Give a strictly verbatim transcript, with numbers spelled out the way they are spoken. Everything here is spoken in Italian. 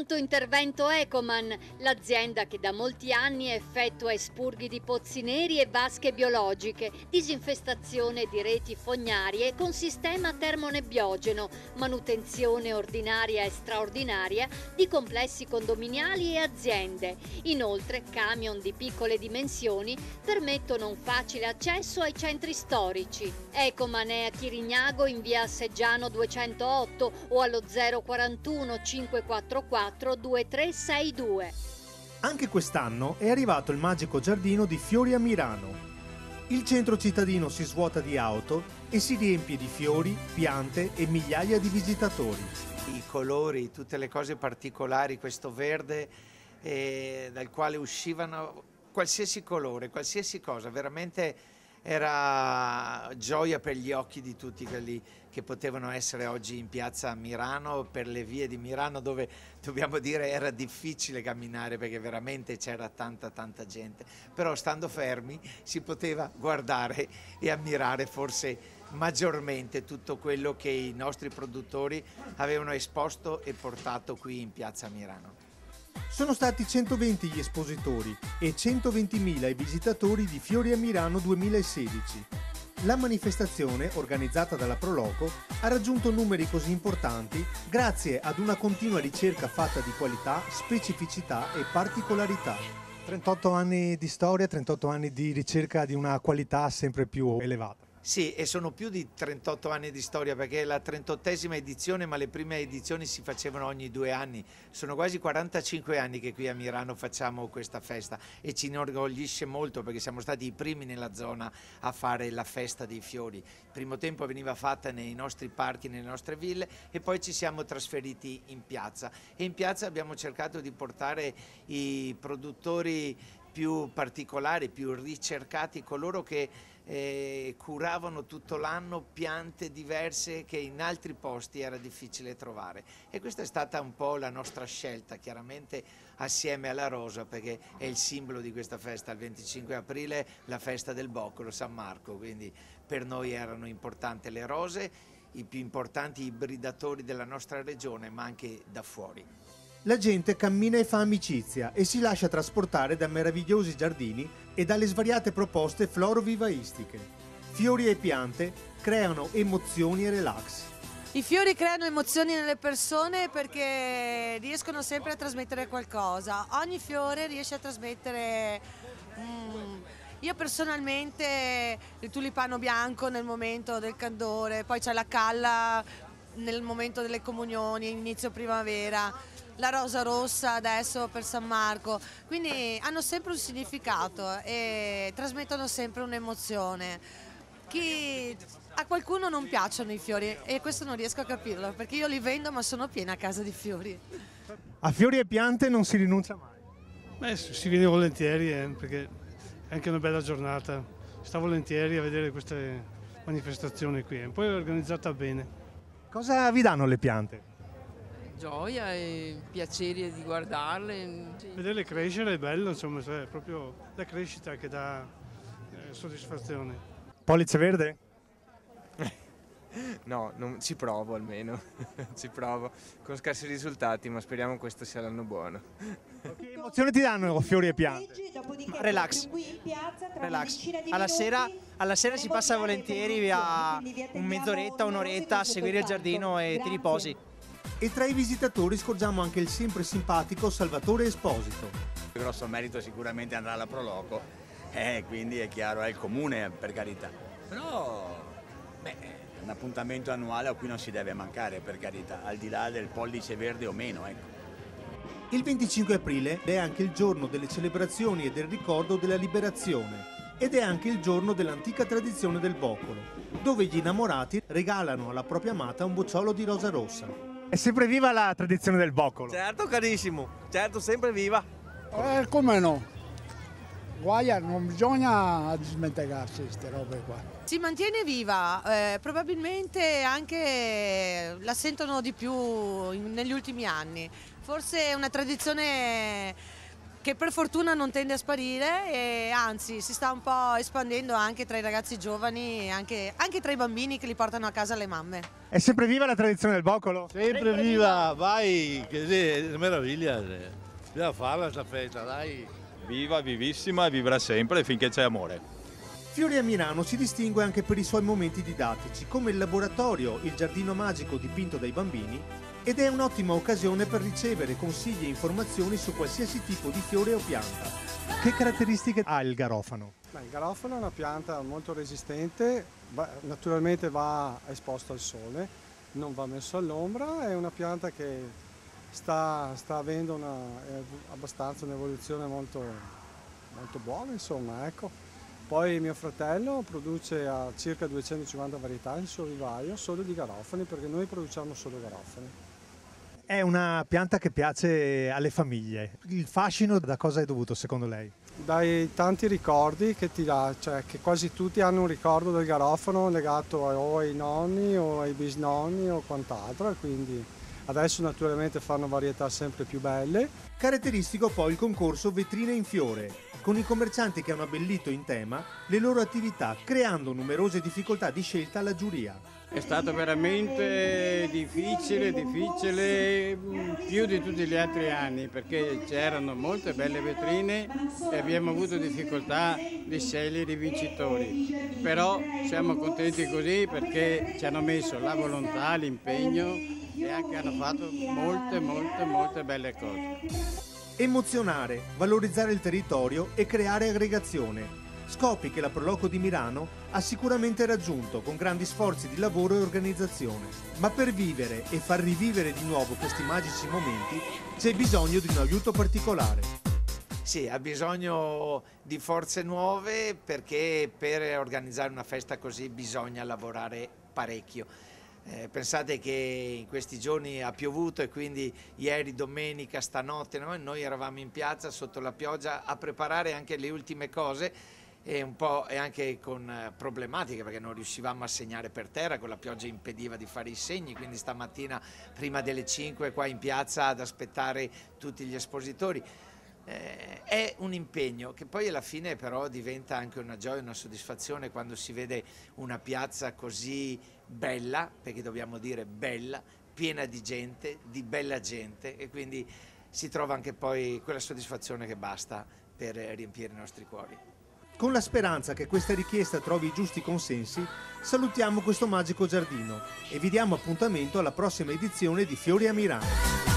Pronto intervento Ecoman, l'azienda che da molti anni effettua espurghi di pozzi neri e vasche biologiche, disinfestazione di reti fognarie con sistema termonebbiogeno, manutenzione ordinaria e straordinaria di complessi condominiali e aziende. Inoltre, camion di piccole dimensioni permettono un facile accesso ai centri storici. Ecoman è a Chirignago in via Seggiano duecentootto o allo zero quarantuno cinquecentoquarantaquattro ventitré sessantadue. Anche quest'anno è arrivato il magico giardino di fiori a Mirano. Il centro cittadino si svuota di auto e si riempie di fiori, piante e migliaia di visitatori. I colori, tutte le cose particolari, questo verde eh, dal quale uscivano qualsiasi colore, qualsiasi cosa, veramente era gioia per gli occhi di tutti quelli che potevano essere oggi in piazza Mirano, per le vie di Mirano, dove dobbiamo dire era difficile camminare perché veramente c'era tanta tanta gente, però stando fermi si poteva guardare e ammirare forse maggiormente tutto quello che i nostri produttori avevano esposto e portato qui in piazza Mirano. Sono stati centoventi gli espositori e centoventimila i visitatori di Fiori a Mirano duemilasedici. La manifestazione, organizzata dalla Proloco, ha raggiunto numeri così importanti grazie ad una continua ricerca fatta di qualità, specificità e particolarità. trentotto anni di storia, trentotto anni di ricerca di una qualità sempre più elevata. Sì, e sono più di trentotto anni di storia perché è la trentottesima edizione, ma le prime edizioni si facevano ogni due anni. Sono quasi quarantacinque anni che qui a Mirano facciamo questa festa e ci inorgoglisce molto perché siamo stati i primi nella zona a fare la festa dei fiori. Il primo tempo veniva fatta nei nostri parchi, nelle nostre ville e poi ci siamo trasferiti in piazza. E in piazza abbiamo cercato di portare i produttori più particolari, più ricercati, coloro che eh, curavano tutto l'anno piante diverse che in altri posti era difficile trovare. E questa è stata un po' la nostra scelta, chiaramente assieme alla rosa, perché è il simbolo di questa festa. Il venticinque aprile la festa del Boccolo, San Marco, quindi per noi erano importanti le rose, i più importanti ibridatori della nostra regione, ma anche da fuori. La gente cammina e fa amicizia e si lascia trasportare da meravigliosi giardini e dalle svariate proposte florovivaistiche. Fiori e piante creano emozioni e relax. I fiori creano emozioni nelle persone perché riescono sempre a trasmettere qualcosa. Ogni fiore riesce a trasmettere... Mm, io personalmente il tulipano bianco nel momento del candore, poi c'è la calla nel momento delle comunioni, inizio primavera. La rosa rossa adesso per San Marco, quindi hanno sempre un significato e trasmettono sempre un'emozione. Chi... A qualcuno non piacciono i fiori e questo non riesco a capirlo perché io li vendo ma sono piena a casa di fiori. A fiori e piante non si rinuncia mai. Beh, si viene volentieri eh, perché è anche una bella giornata, si sta volentieri a vedere queste manifestazioni qui, e poi è organizzata bene. Cosa vi danno le piante? Gioia e piacere di guardarle. Vederle crescere è bello, insomma, è proprio la crescita che dà eh, soddisfazione. Pollice verde? No, non, ci provo almeno, ci provo, con scarsi risultati, ma speriamo questo sia l'anno buono. Che emozione ti danno fiori e piante? Relax, relax. Alla sera, alla sera si passa volentieri via un mezz'oretta, un'oretta a seguire il giardino e ti riposi. E tra i visitatori scorgiamo anche il sempre simpatico Salvatore Esposito. Il grosso merito sicuramente andrà alla Proloco, eh, quindi è chiaro, è il comune per carità. Però, beh, è un appuntamento annuale a cui non si deve mancare per carità, al di là del pollice verde o meno, ecco. Il venticinque aprile è anche il giorno delle celebrazioni e del ricordo della liberazione ed è anche il giorno dell'antica tradizione del boccolo, dove gli innamorati regalano alla propria amata un bocciolo di rosa rossa. È sempre viva la tradizione del boccolo? Certo carissimo, certo sempre viva. Eh, come no? Guaia, non bisogna dismentegarsi queste robe qua. Si mantiene viva, eh, probabilmente anche la sentono di più in, negli ultimi anni. Forse è una tradizione che per fortuna non tende a sparire e anzi si sta un po' espandendo anche tra i ragazzi giovani e anche, anche tra i bambini che li portano a casa le mamme. È sempre viva la tradizione del boccolo? Sempre viva, vai, che è meraviglia, bisogna farla sta festa, dai. Viva, vivissima e vivrà sempre finché c'è amore. Fiori a Milano si distingue anche per i suoi momenti didattici, come il laboratorio Il Giardino Magico dipinto dai bambini, ed è un'ottima occasione per ricevere consigli e informazioni su qualsiasi tipo di fiore o pianta. Che caratteristiche ha il garofano? Beh, il garofano è una pianta molto resistente, va, naturalmente va esposto al sole, non va messo all'ombra, è una pianta che sta, sta avendo una, abbastanza un'evoluzione molto, molto buona, insomma, ecco. Poi mio fratello produce a circa duecentocinquanta varietà nel suo vivaio solo di garofani, perché noi produciamo solo garofani. È una pianta che piace alle famiglie. Il fascino da cosa è dovuto secondo lei? Dai tanti ricordi che ti dà, cioè che quasi tutti hanno un ricordo del garofano legato o ai nonni o ai bisnonni o quant'altro, e quindi adesso naturalmente fanno varietà sempre più belle. Caratteristico poi il concorso Vetrine in Fiore, con i commercianti che hanno abbellito in tema le loro attività, creando numerose difficoltà di scelta alla giuria. È stato veramente difficile, difficile più di tutti gli altri anni, perché c'erano molte belle vetrine e abbiamo avuto difficoltà di scegliere i vincitori. Però siamo contenti così perché ci hanno messo la volontà, l'impegno e anche hanno fatto molte, molte, molte belle cose. Emozionare, valorizzare il territorio e creare aggregazione. Scopi che la Proloco di Milano ha sicuramente raggiunto con grandi sforzi di lavoro e organizzazione. Ma per vivere e far rivivere di nuovo questi magici momenti c'è bisogno di un aiuto particolare. Sì, ha bisogno di forze nuove, perché per organizzare una festa così bisogna lavorare parecchio. Eh, pensate che in questi giorni ha piovuto e quindi ieri, domenica, stanotte no? Noi eravamo in piazza sotto la pioggia a preparare anche le ultime cose, e un po' e anche con eh, problematiche, perché non riuscivamo a segnare per terra, con la pioggia impediva di fare i segni, quindi stamattina prima delle cinque qua in piazza ad aspettare tutti gli espositori. Eh, è un impegno che poi alla fine però diventa anche una gioia, una soddisfazione quando si vede una piazza così bella, perché dobbiamo dire bella, piena di gente, di bella gente, e quindi si trova anche poi quella soddisfazione che basta per riempire i nostri cuori. Con la speranza che questa richiesta trovi i giusti consensi, salutiamo questo magico giardino e vi diamo appuntamento alla prossima edizione di Fiori a Milano.